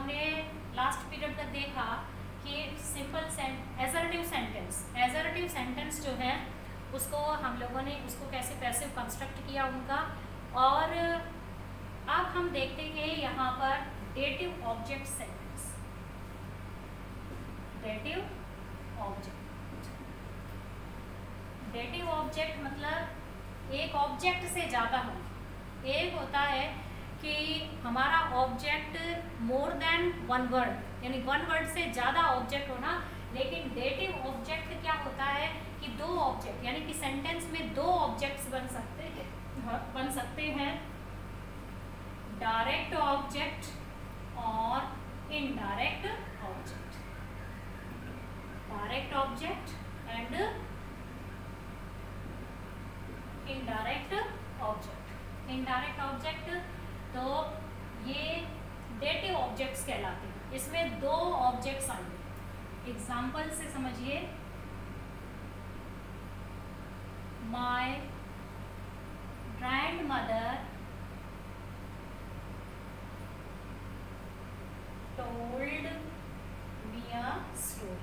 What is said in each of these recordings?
हमने last period तक देखा कि सिंपल एजर्टिव सेंटेंस जो है उसको हम लोगों ने उसको कैसे पैसिव कंस्ट्रक्ट किया उनका, और अब हम देखते हैं यहाँ पर dative object sentence. Dative object मतलब एक ऑब्जेक्ट से ज़्यादा होना। एक होता है कि हमारा object more than one word, यानी वन वर्ड से ज़्यादा ऑब्जेक्ट होना। लेकिन डेटिव ऑब्जेक्ट क्या होता है कि दो ऑब्जेक्ट, यानी कि सेंटेंस में दो ऑब्जेक्ट्स बन सकते हैं, डायरेक्ट ऑब्जेक्ट और indirect object. Direct object and indirect object. Indirect object तो ये डेटिव ऑब्जेक्ट्स कहलाते हैं। इसमें दो ऑब्जेक्ट्स आएंगे। एग्जाम्पल से समझिए, my grandmother told me a story.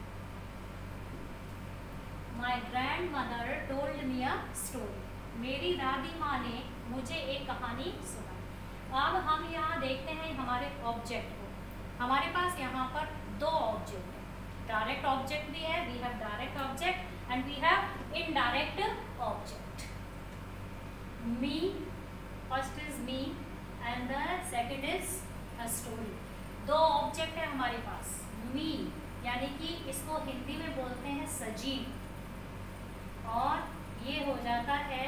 My grandmother told me a story. मेरी दादी माँ ने मुझे एक कहानी सुनाई। अब हम यहाँ देखते हैं हमारे ऑब्जेक्ट को। हमारे पास यहाँ पर दो ऑब्जेक्ट है, डायरेक्ट ऑब्जेक्ट भी है, we have direct object and we have indirect object. Me, first is me and the second is a story. दो ऑब्जेक्ट है हमारे पास। मी यानी कि इसको हिंदी में बोलते हैं सजीव, और ये हो जाता है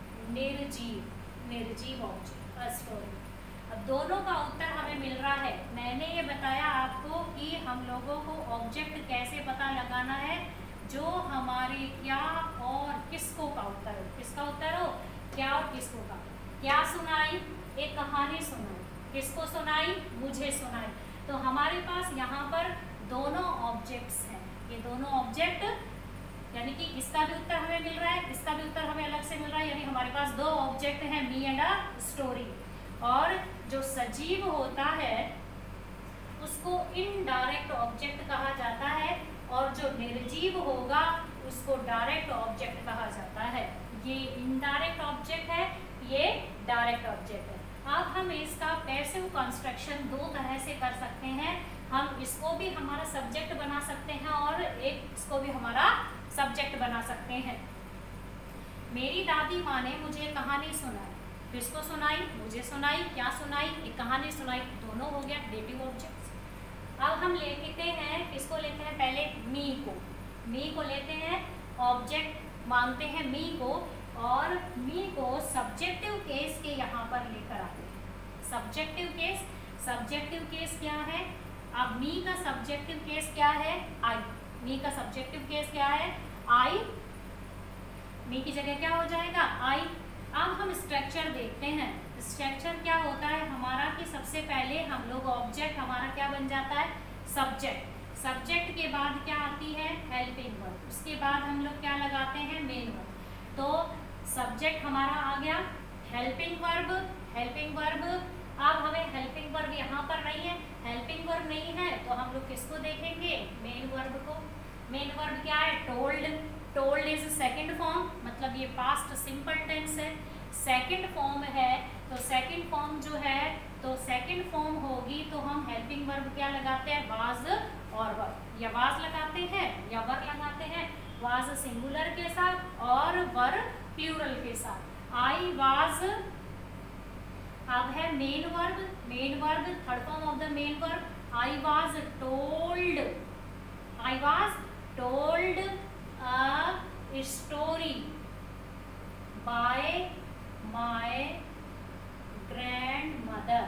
निर्जीव ऑब्जेक्ट, अ स्टोरी। अब दोनों का उत्तर हमें मिल रहा है। मैंने ये बताया आपको कि हम लोगों को ऑब्जेक्ट कैसे पता लगाना है, जो हमारे क्या और किसको का उत्तर हो। किसका उत्तर हो, क्या और किसको का। क्या सुनाई, एक कहानी सुनाई। किसको सुनाई, मुझे सुनाई। तो हमारे पास यहाँ पर दोनों ऑब्जेक्ट्स हैं। ये दोनों ऑब्जेक्ट, यानी कि इसका भी उत्तर हमें मिल रहा है, इसका भी उत्तर हमें अलग से मिल रहा है, यानी हमारे पास दो ऑब्जेक्ट हैं, मी एंड अ स्टोरी। और जो सजीव होता है उसको इनडायरेक्ट ऑब्जेक्ट कहा जाता है, और जो निर्जीव होगा उसको डायरेक्ट ऑब्जेक्ट कहा जाता है। ये इनडायरेक्ट ऑब्जेक्ट है, ये डायरेक्ट ऑब्जेक्ट है। अब हम इसका पैसिव कंस्ट्रक्शन दो तरह से कर सकते हैं। हम इसको भी हमारा सब्जेक्ट बना सकते हैं और एक इसको भी हमारा सब्जेक्ट बना सकते हैं। मेरी दादी माँ ने मुझे कहानी सुनाई। किसको सुनाई, मुझे सुनाई। क्या सुनाई, एक कहानी सुनाई। दोनों हो गया डेटिव ऑब्जेक्ट्स। अब हम लेते हैं, किसको लेते हैं, पहले मी को। मी को लेते हैं, ऑब्जेक्ट मांगते हैं मी को, और मी को सब्जेक्टिव केस के यहाँ पर लेकर आते हैं। सब्जेक्टिव केस क्या है। अब मी का सब्जेक्टिव केस क्या है, आई। मी का सब्जेक्टिव केस क्या है, आई। मी की जगह क्या हो जाएगा, आई। अब हम स्ट्रक्चर देखते हैं। स्ट्रक्चर क्या होता है हमारा कि सबसे पहले हम लोग ऑब्जेक्ट हमारा क्या बन जाता है, सब्जेक्ट। सब्जेक्ट के बाद क्या आती है, हेल्पिंग वर्ब। उसके बाद हम लोग क्या लगाते हैं, मेन वर्ब। तो सब्जेक्ट हमारा आ गया, हेल्पिंग वर्ब। अब हमें हेल्पिंग वर्ब यहाँ पर नहीं है, हेल्पिंग वर्ब नहीं है तो हम लोग किसको देखेंगे, मेन वर्ब को। मेन वर्ब क्या है, टोल्ड इज सेकंड फॉर्म, मतलब ये पास्ट सिंपल टेंस है। सेकंड फॉर्म है तो सेकंड फॉर्म जो है, तो सेकंड फॉर्म होगी तो हम हेल्पिंग वर्ब क्या लगाते हैं, वाज और वर। या वाज लगाते हैं या वर लगाते हैं, वाज सिंगुलर के साथ और वर प्लूरल के साथ। आई वाज, अब है main verb, third form of the main verb. I was told a story by my grandmother।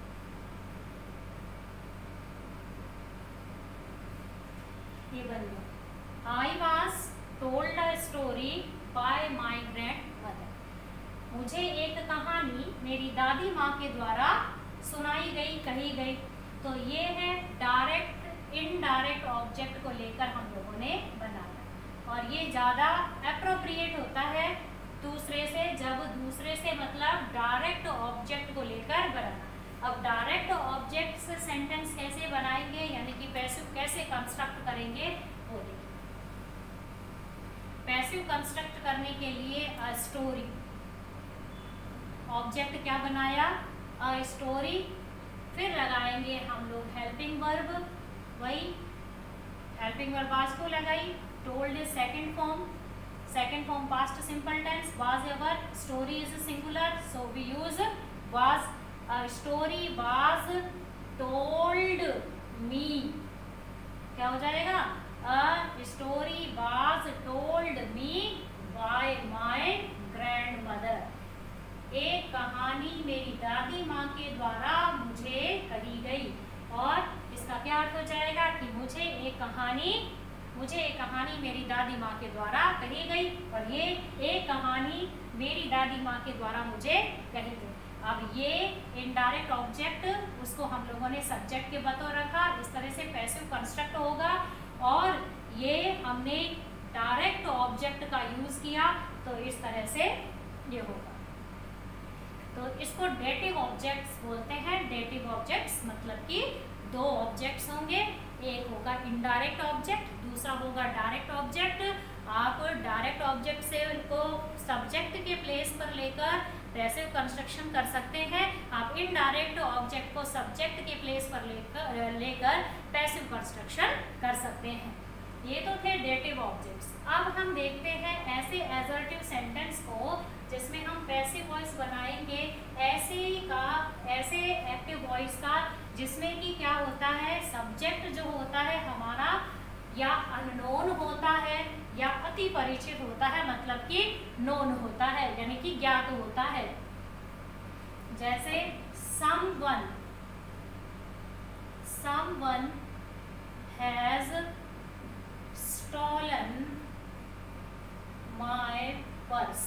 ये बन गया, I was told a story by my grandmother। मुझे एक कहानी मेरी दादी माँ के द्वारा सुनाई गई, कही गई। तो ये है डायरेक्ट इनडायरेक्ट ऑब्जेक्ट को लेकर हम लोगों ने बनाया, और ये ज़्यादा एप्रोप्रिएट होता है दूसरे से, जब दूसरे से मतलब डायरेक्ट ऑब्जेक्ट को लेकर बनाना। अब डायरेक्ट ऑब्जेक्ट से सेंटेंस कैसे कंस्ट्रक्ट करेंगे वो देखिए। पैसिव कंस्ट्रक्ट करने के लिए अ स्टोरी, ऑब्जेक्ट क्या बनाया, अ स्टोरी, फिर लगाएंगे हम लोग हेल्पिंग वर्ब, वही हेल्पिंग वर्ब वाज को लगाई, told is second form past simple tense, was ever, story is singular, so we use was, a story was told me, क्या हो जाएगा, a story was told me by my grandmother, एक कहानी मेरी दादी माँ के द्वारा मुझे कही गई। और इसका क्या अर्थ हो जाएगा कि मुझे एक कहानी मेरी दादी माँ के द्वारा कही गई, और ये एक कहानी मेरी दादी माँ के द्वारा मुझे कही गई। अब ये इनडायरेक्ट ऑब्जेक्ट, उसको हम लोगों ने सब्जेक्ट के बतौर रखा, इस तरह से पैसिव कंस्ट्रक्ट होगा। और ये हमने डायरेक्ट ऑब्जेक्ट का यूज किया, तो इस तरह से ये होगा। तो इसको डेटिव ऑब्जेक्ट्स बोलते हैं। डेटिव ऑब्जेक्ट्स मतलब कि दो ऑब्जेक्ट्स होंगे, एक होगा इनडायरेक्ट ऑब्जेक्ट, दूसरा होगा डायरेक्ट ऑब्जेक्ट। आप डायरेक्ट ऑब्जेक्ट से उनको सब्जेक्ट के प्लेस पर लेकर पैसिव कंस्ट्रक्शन कर सकते हैं, आप इनडायरेक्ट ऑब्जेक्ट को सब्जेक्ट के प्लेस पर लेकर पैसिव कंस्ट्रक्शन कर सकते हैं। ये तो थे डेटिव ऑब्जेक्ट्स। अब हम देखते हैं ऐसे एसर्टिव सेंटेंस को जिसमें हम पैसिव वॉइस बनाएंगे, ऐसे एक्टिव वॉइस का जिसमें कि क्या होता है, सब्जेक्ट जो होता है हमारा या अननोन होता है या अति परिचित होता है, मतलब कि नोन होता है, यानी कि ज्ञात होता है। जैसे someone has stolen my purse.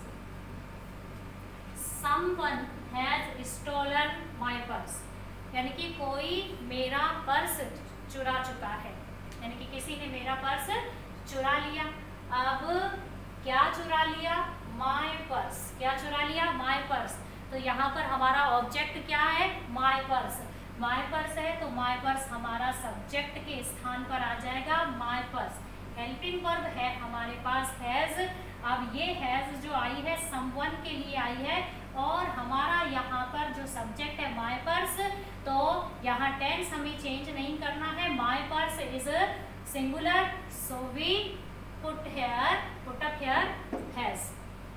Someone has stolen my purse, यानी कि कोई मेरा पर्स चुरा चुका है, यानी कि किसी ने मेरा पर्स चुरा लिया। अब क्या चुरा लिया, माय पर्स, क्या चुरा लिया, माय पर्स। तो यहाँ पर हमारा ऑब्जेक्ट क्या है, माय पर्स। माय पर्स है तो माय पर्स हमारा सब्जेक्ट के स्थान पर आ जाएगा, माय पर्स। हेल्पिंग वर्ब है हमारे पास हैज। अब ये हैज जो आई है समवन के लिए आई है, और हमारा यहाँ पर जो सब्जेक्ट है माय पर्स, तो यहाँ टेंस हमें चेंज नहीं करना है। My purse is singular, so we put up here has.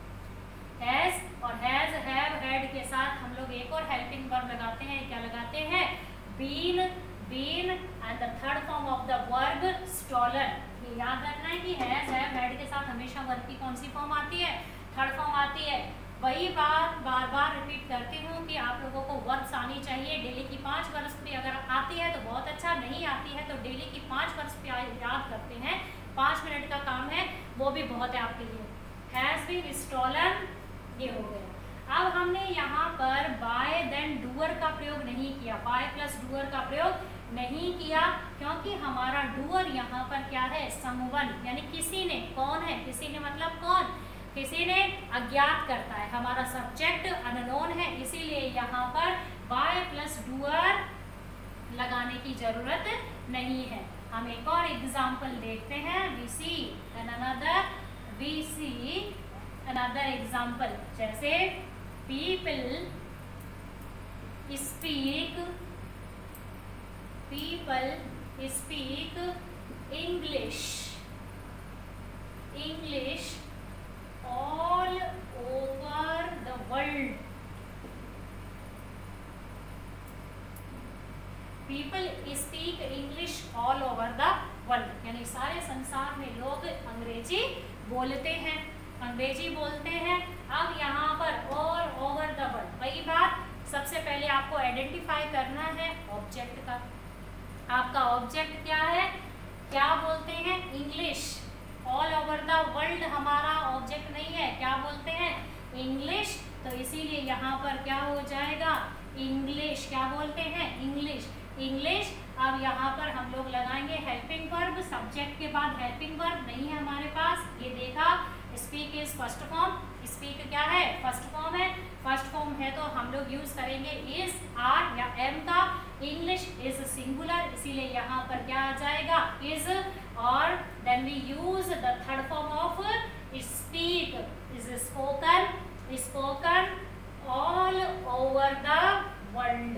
और हैज, हैव, हैड के साथ हम लोग एक और हेल्पिंग वर्ब लगाते हैं। क्या लगाते हैं, been and the third form of the verb stolen. ये याद रखना है कि हैज, हैव, हैड के साथ हमेशा वर्ब की कौन सी फॉर्म आती है, थर्ड फॉर्म आती है। वही बात बार बार रिपीट करती हूँ कि आप लोगों को वर्ब्स आनी चाहिए। डेली की 5 वर्ब्स भी अगर आती है तो बहुत अच्छा, नहीं आती है तो डेली की 5 वर्ब्स भी याद करते हैं, 5 मिनट का काम है, वो भी बहुत है आपके लिए। हैज बीन स्टॉलन, ये हो गया। अब हमने यहाँ पर बाय देन डूअर का प्रयोग नहीं किया, बाय प्लस डूअर का प्रयोग नहीं किया, क्योंकि हमारा डूअर यहाँ पर क्या है, समवन, यानी किसी ने। कौन है, किसी ने मतलब कौन, किसी ने अज्ञात करता है। हमारा सब्जेक्ट अननोन है, इसीलिए यहाँ पर बाय प्लस डूअर लगाने की जरूरत नहीं है। हम एक और एग्जाम्पल देखते हैं। वी सी अनदर एग्जाम्पल, जैसे people speak English all over the world. People speak English all over the world, यानी सारे संसार में लोग अंग्रेजी बोलते हैं, अंग्रेजी बोलते हैं। अब यहाँ पर ऑल ओवर द वर्ल्ड, वही बात, सबसे पहले आपको आइडेंटिफाई करना है ऑब्जेक्ट का। आपका ऑब्जेक्ट क्या है, क्या बोलते हैं, English. All over the world हमारा ऑब्जेक्ट नहीं है, क्या बोलते हैं, इंग्लिश। तो इसीलिए यहाँ पर क्या हो जाएगा, इंग्लिश। क्या बोलते हैं, इंग्लिश। अब यहाँ पर हम लोग लगाएंगे हेल्पिंग वर्ब, सब्जेक्ट के बाद हेल्पिंग वर्ब नहीं है हमारे पास, ये देखा। Speak is first form, speak क्या है, फर्स्ट फॉर्म है। फर्स्ट फॉर्म है तो हम लोग यूज करेंगे इज, आर या एम का। इंग्लिश इज सिंगुलर, इसी इसीलिए यहाँ पर क्या आ जाएगा इज, और then we use the third form of speak, is spoken, spoken all over the world,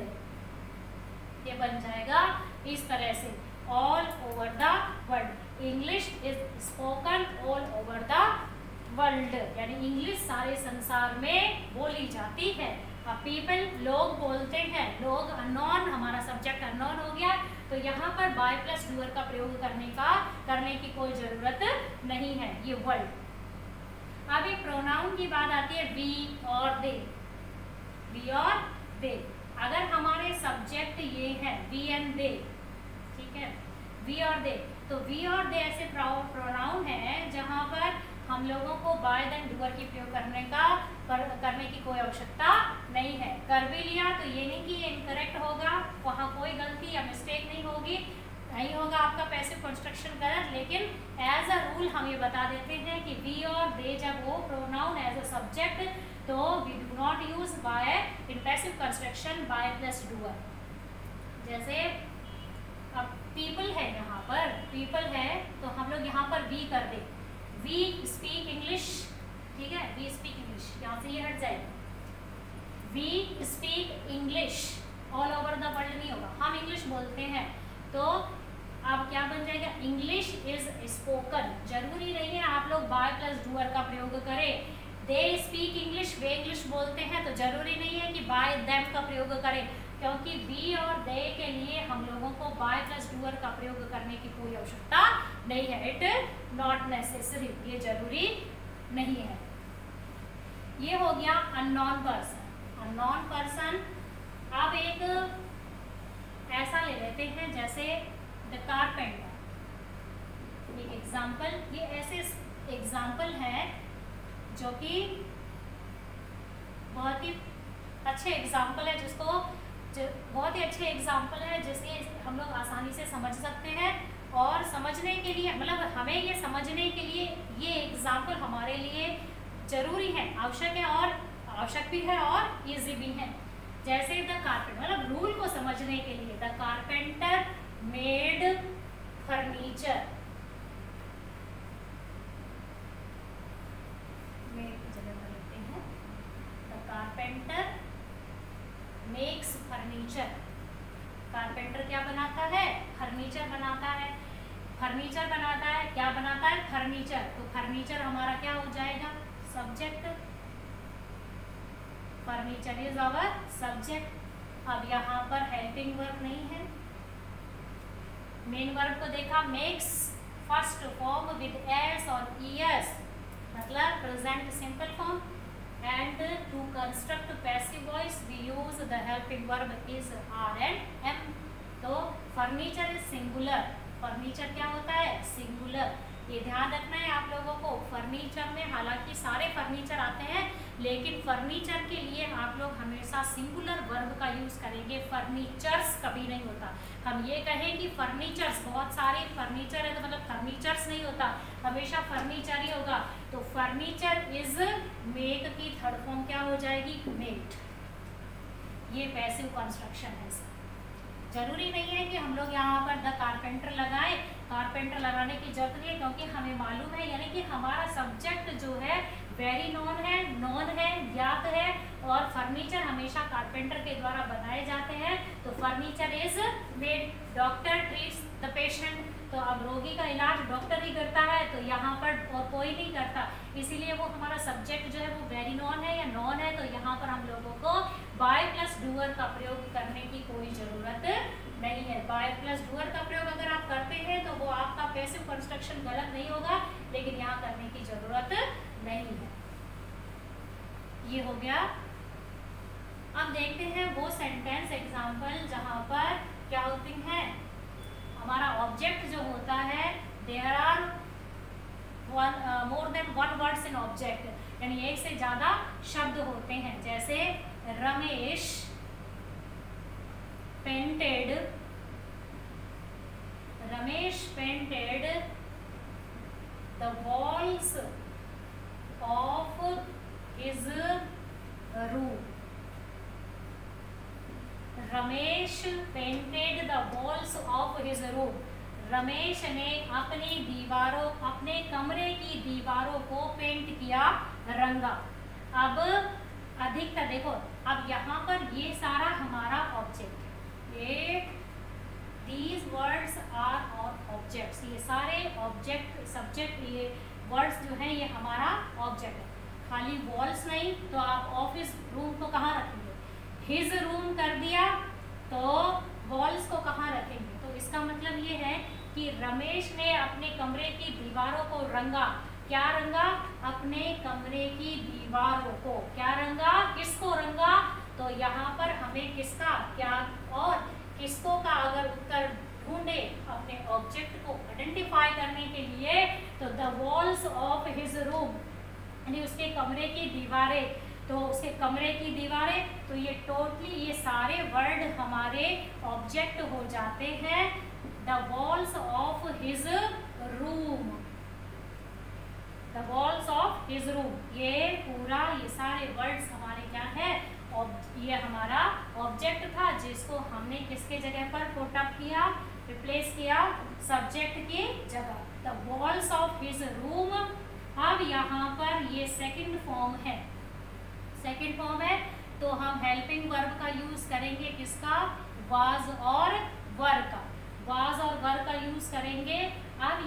ये बन जाएगा इस तरह से, all over the world. English is spoken all over the world, यानी इंग्लिश सारे संसार में बोली जाती है। अब पीपल लोग बोलते हैं, लोग अननोन, हमारा सब्जेक्ट अननोन हो गया, तो यहाँ पर बाय प्लस डूअर का प्रयोग करने की कोई जरूरत नहीं है, ये वर्ल्ड। अब एक प्रोनाउन की बात आती है वी और दे, वी और दे। अगर हमारे सब्जेक्ट ये है वी एंड दे, ठीक है, वी और दे, तो वी और दे ऐसे प्रोनाउन है जहाँ पर हम लोगों को बाय देन डूअर की प्रयोग करने की कोई आवश्यकता नहीं है। कर भी लिया तो ये नहीं कि ये इनकरेक्ट होगा, वहाँ कोई गलती या मिस्टेक नहीं होगी, नहीं होगा आपका पैसिव कंस्ट्रक्शन गलत, लेकिन एज अ रूल हम ये बता देते हैं कि वी और दे जब वो प्रोनाउन एज अ सब्जेक्ट, तो we do not use by in passive construction by plus doer. जैसे अब पीपल है, यहाँ पर पीपल है तो हम लोग यहाँ पर वी कर दे, वी स्पीक इंग्लिश, ठीक है, वी स्पीक इंग्लिश, यहाँ से ये हट जाएगा, we speak English all over the world नहीं होगा, हम इंग्लिश बोलते हैं, तो अब क्या बन जाएगा, इंग्लिश इज स्पोकन। जरूरी नहीं है आप लोग बाय प्लस डूअर का प्रयोग करें। दे स्पीक इंग्लिश, वे इंग्लिश बोलते हैं, तो जरूरी नहीं है कि बाय देम का प्रयोग करें, क्योंकि वी और दे के लिए हम लोगों को बाय प्लस डूअर का प्रयोग करने की कोई आवश्यकता नहीं है, इट नॉट नेसेसरी, ये जरूरी नहीं है। ये हो गया अननोन पर्सन। अननोन पर्सन, अब एक ऐसा ले लेते हैं जैसे द कारपेंटर, एक एग्जाम्पल, ये ऐसे एग्जाम्पल है जो कि बहुत ही अच्छे एग्जाम्पल है, जिसको बहुत ही अच्छे एग्जाम्पल है जिससे हम लोग आसानी से समझ सकते हैं, और समझने के लिए मतलब हमें ये समझने के लिए ये एग्जाम्पल हमारे लिए जरूरी है, आवश्यक है, और आवश्यक भी है और इजी भी है। जैसे द कारपेंटर, मतलब रूल को समझने के लिए, the carpenter made furniture, made की जगह पर लिखते हैं the carpenter makes furniture. Carpenter क्या बनाता है, फर्नीचर बनाता है, फर्नीचर बनाता है, क्या बनाता है, फर्नीचर, तो फर्नीचर हमारा क्या हो जाएगा, subject, furniture is our subject. अब यहाँ पर हेल्पिंग वर्ब नहीं है, मेन वर्ब को देखा, makes first form with S और ईएस, मतलब present simple form, and to construct passive voice we use the helping verb is are and am। तो furniture is singular, furniture क्या होता है, singular, ये ध्यान रखना है आप लोगों को। फर्नीचर में हालांकि सारे फर्नीचर आते हैं, लेकिन फर्नीचर के लिए आप लोग हमेशा सिंगुलर वर्ब का यूज करेंगे, फर्नीचर्स कभी नहीं होता। हम ये कहें कि फर्नीचर्स, बहुत सारे फर्नीचर है तो मतलब फर्नीचर्स नहीं होता, हमेशा फर्नीचर ही होगा। तो फर्नीचर इज मेक की थर्ड फॉर्म क्या हो जाएगी, मेड। ये पैसिव कंस्ट्रक्शन है। जरूरी नहीं है कि हम लोग यहाँ पर द कारपेंटर लगाएं, कारपेंटर लगाने की जरूरत नहीं है, क्योंकि हमें मालूम है, यानी कि हमारा सब्जेक्ट जो है वेरी नोन है, ज्ञात है, और फर्नीचर हमेशा कारपेंटर के द्वारा बनाए जाते हैं, तो furniture is made. Doctor treats the patient, तो अब रोगी का इलाज डॉक्टर ही करता है, तो यहाँ पर और कोई नहीं करता, इसीलिए वो हमारा सब्जेक्ट जो है वो वेरी नोन है या नॉन है, तो यहाँ पर हम लोगों को बाय प्लस डूअर का प्रयोग करने की कोई जरूरत नहीं है। बाय प्लस डूअर का प्रयोग अगर आप करते हैं तो वो आपका पैसिव कंस्ट्रक्शन गलत नहीं होगा, लेकिन यहाँ करने की जरूरत नहीं है। ये हो गया। अब देखते हैं वो सेंटेंस एग्जाम्पल जहाँ पर क्या होती हैं, हमारा ऑब्जेक्ट जो होता है, there are more than one words in object, यानी एक से ज्यादा शब्द होते हैं। जैसे Ramesh painted, Ramesh painted the walls of his room. Ramesh painted the walls of his room. Ramesh ने अपने कमरे की दीवारों को पेंट किया, रंगा। अब अधिकतर देखो, अब यहाँ पर ये सारा हमारा ऑब्जेक्ट, ये these words are our objects, ये सारे ऑब्जेक्ट सब्जेक्ट, ये वर्ड्स जो है ये हमारा ऑब्जेक्ट है। खाली वॉल्स नहीं तो आप ऑफिस रूम को कहाँ रखेंगे, हिज रूम कर दिया तो वॉल्स को कहाँ रखेंगे। तो इसका मतलब ये है कि रमेश ने अपने कमरे की दीवारों को रंगा। क्या रंगा? अपने कमरे की दीवारों को। क्या रंगा? किसको रंगा? तो यहाँ पर हमें किसका, क्या और किसको का अगर उत्तर ढूंढे अपने ऑब्जेक्ट को आइडेंटिफाई करने के लिए, तो the walls of his room, यानी उसके कमरे की दीवारें। तो उसके कमरे की दीवारें, तो ये टोटली ये सारे वर्ड हमारे ऑब्जेक्ट हो जाते हैं। The walls of his room, the walls of his room, ये पूरा ये सारे वर्ड्स हमारे क्या है, ये हमारा ऑब्जेक्ट था जिसको हमने किसके जगह पर पुट अप किया, रिप्लेस किया सब्जेक्ट की जगह, the walls of his room. अब यहाँ पर ये सेकंड फॉर्म है, सेकंड फॉर्म है तो हम हेल्पिंग वर्ब का यूज करेंगे, किसका, वाज और वर का, वाज और वर का यूज करेंगे। अब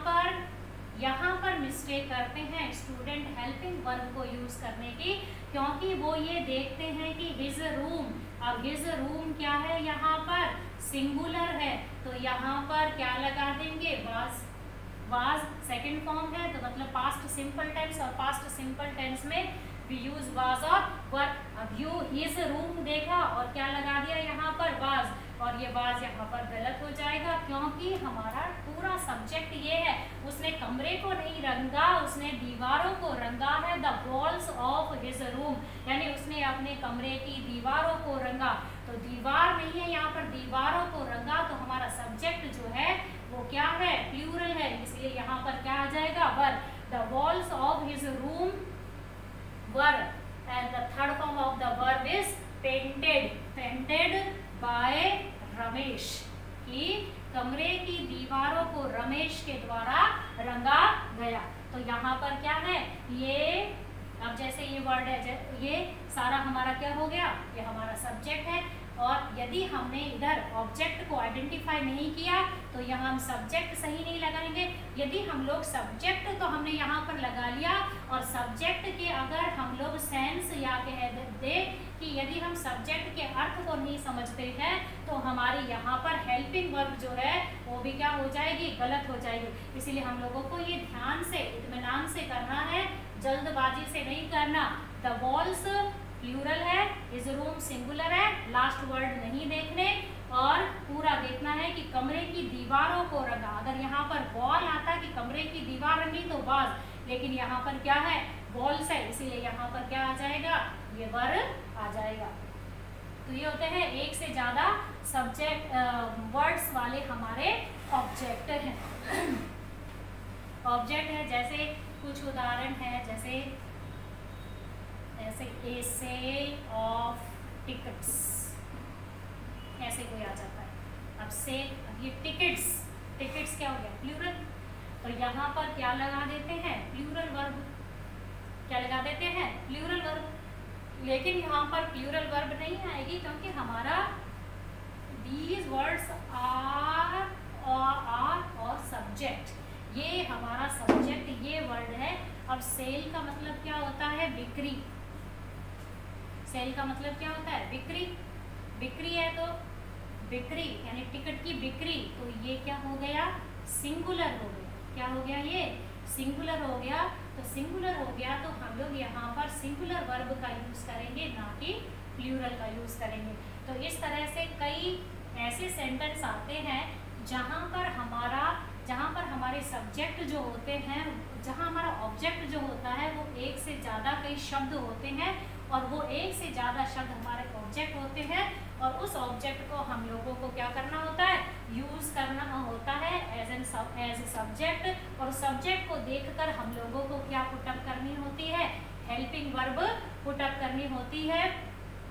यहाँ पर मिस्टेक करते हैं स्टूडेंट हेल्पिंग वर्ब को यूज करने की, क्योंकि वो ये देखते हैं कि हिज रूम, अब हिज रूम क्या है, यहाँ पर सिंगुलर है, तो यहाँ पर क्या लगा देंगे, वाज। वाज सेकंड फॉर्म है तो मतलब पास्ट सिंपल टेंस, और पास्ट सिंपल टेंस में वी यूज वाज और वर। अब यू हिज रूम देखा और क्या लगा दिया यहाँ पर, वाज, और ये वाज यहाँ पर गलत हो जाएगा क्योंकि हमारा पूरा सब्जेक्ट ये है। उसने कमरे को नहीं रंगा, उसने दीवारों को रंगा है, the walls of his room, यानी उसने अपने कमरे की दीवारों को रंगा। तो दीवार नहीं है यहाँ पर, दीवारों को रंगा, तो हमारा सब्जेक्ट जो है वो क्या है, प्लूरल है, इसलिए यहाँ पर क्या आ जाएगा, were. The walls of his room were, and the third form of the verb is painted, painted by Ramesh, कि कमरे की दीवारों को रमेश के द्वारा रंगा गया। तो यहाँ पर क्या है, ये अब जैसे ये वर्ड है, ये सारा हमारा क्या हो गया, ये हमारा सब्जेक्ट है, और यदि हमने इधर ऑब्जेक्ट को आइडेंटिफाई नहीं किया तो यहाँ हम सब्जेक्ट सही नहीं लगाएंगे। यदि हम लोग सब्जेक्ट तो हमने यहाँ पर लगा लिया, और सब्जेक्ट के अगर हम लोग सेंस या कह दे कि यदि हम सब्जेक्ट के अर्थ को नहीं समझते हैं तो हमारी यहाँ पर हेल्पिंग वर्ब जो है वो भी क्या हो जाएगी, गलत हो जाएगी। इसीलिए हम लोगों को ये ध्यान से इत्मीनान से करना है, जल्दबाजी से नहीं करना। द वॉल्स प्लूरल है, हिज रूम सिंगुलर है, लास्ट वर्ड नहीं देखने, और पूरा देखना है कि कमरे की दीवारों को रंगा। अगर यहाँ पर वॉल आता कि कमरे की दीवार रंगी तो वाज, लेकिन यहाँ पर क्या है, वॉल्स है, इसीलिए यहाँ पर क्या आ जाएगा, ये वर आ जाएगा। तो ये होते हैं एक से ज्यादा सब्जेक्ट वर्ड्स वाले हमारे ऑब्जेक्ट हैं। ऑब्जेक्ट है, जैसे कुछ उदाहरण है, जैसे ए सेल ऑफ टिकट्स, ऐसे कोई आ जाता है। अब सेल, अब ये टिकट्स, टिकट्स क्या हो गया, प्लूरल, तो यहाँ पर क्या लगा देते हैं, प्लूरल वर्ब, क्या लगा देते हैं, प्लूरल वर्ब। लेकिन यहाँ पर प्लूरल वर्ब नहीं आएगी क्योंकि हमारा these words are our subject, ये हमारा सब्जेक्ट, ये वर्ड है। अब सेल का मतलब क्या होता है, बिक्री, सेल का मतलब क्या होता है, बिक्री, बिक्री है तो बिक्री यानी टिकट की बिक्री, तो ये क्या हो गया, सिंगुलर हो गया। क्या हो गया, ये सिंगुलर हो गया। तो सिंगुलर हो गया तो हम लोग यहाँ पर सिंगुलर वर्ब का यूज करेंगे, ना कि प्लूरल का यूज करेंगे। तो इस तरह से कई ऐसे सेंटेंस आते हैं जहाँ पर हमारे सब्जेक्ट जो होते हैं, जहाँ हमारा ऑब्जेक्ट जो होता है वो एक से ज़्यादा कई शब्द होते हैं, और वो एक से ज़्यादा शब्द हमारे ऑब्जेक्ट होते हैं, और उस ऑब्जेक्ट को हम लोगों को क्या करना होता है, यूज़ करना होता है एज सब्जेक्ट, और सब्जेक्ट को देखकर हम लोगों को क्या पुटअप करनी होती है, हेल्पिंग वर्ब पुटअप करनी होती है।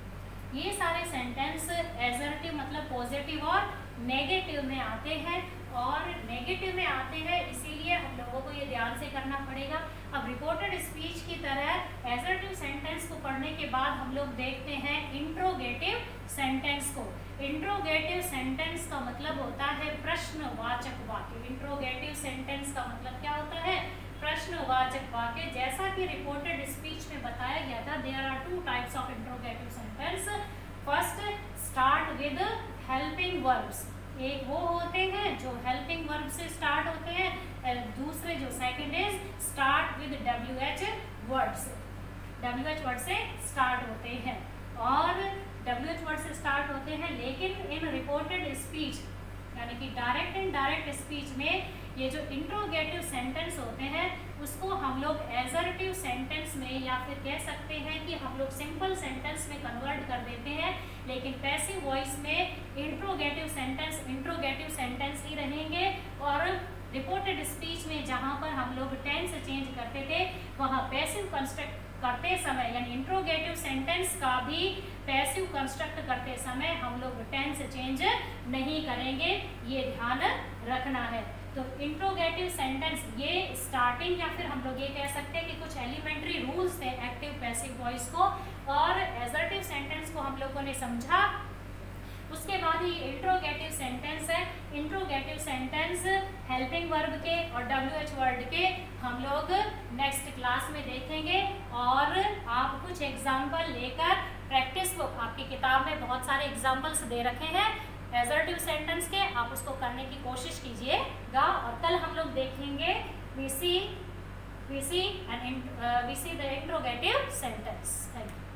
ये सारे सेंटेंस एजर्टिव मतलब पॉजिटिव और नेगेटिव में आते हैं, और नेगेटिव में आते हैं इसीलिए हम लोगों को ये ध्यान से करना पड़ेगा। अब रिपोर्टेड स्पीच की तरह एजर्टिव सेंटेंस को पढ़ने के बाद हम लोग देखते हैं इंट्रोगेटिव सेंटेंस को। इंट्रोगेटिव सेंटेंस का मतलब होता है प्रश्नवाचक वाक्य। इंट्रोगेटिव सेंटेंस का मतलब क्या होता है? प्रश्नवाचक वाक्य। जैसा कि रिपोर्टेड स्पीच में बताया गया था, there are two types of interrogative sentence. First, start with helping verbs. एक वो होते हैं जो हेल्पिंग वर्ब से स्टार्ट होते हैं, दूसरे जो second is start with WH words. WH word से स्टार्ट होते हैं और WH वर्ड से स्टार्ट होते हैं, लेकिन इन रिपोर्टेड स्पीच यानी कि डायरेक्ट एंड डायरेक्ट स्पीच में ये जो इंट्रोगेटिव सेंटेंस होते हैं उसको हम लोग एजर्टिव सेंटेंस में या फिर कह सकते हैं कि हम लोग सिंपल सेंटेंस में कन्वर्ट कर देते हैं, लेकिन पैसिव वॉइस में इंट्रोगेटिव सेंटेंस ही रहेंगे। और रिपोर्टेड स्पीच में जहाँ पर हम लोग टेंस चेंज करते थे वहाँ पैसिव कंस्ट्रक्ट करते समय यानी इंट्रोगेटिव सेंटेंस का भी पैसिव कंस्ट्रक्ट करते समय हम लोग टेंस चेंज नहीं करेंगे, ये ध्यान रखना है। तो इंट्रोगेटिव सेंटेंस ये स्टार्टिंग या फिर हम लोग ये कह सकते हैं कि कुछ एलिमेंट्री रूल्स थे एक्टिव पैसिव वॉइस को, और एजर्टिव सेंटेंस को हम लोगों ने समझा। उसके बाद ही इंट्रोगेटिव सेंटेंस है। इंट्रोगेटिव सेंटेंस हेल्पिंग वर्ब के और WH वर्ड के हम लोग नेक्स्ट क्लास में देखेंगे, और आप कुछ एग्जाम्पल लेकर प्रैक्टिस बुक, आपकी किताब में बहुत सारे एग्जाम्पल्स दे रखे हैं एजर्टिव सेंटेंस के, आप उसको करने की कोशिश कीजिएगा। और कल हम लोग देखेंगे we see the interrogative sentence. Thank you.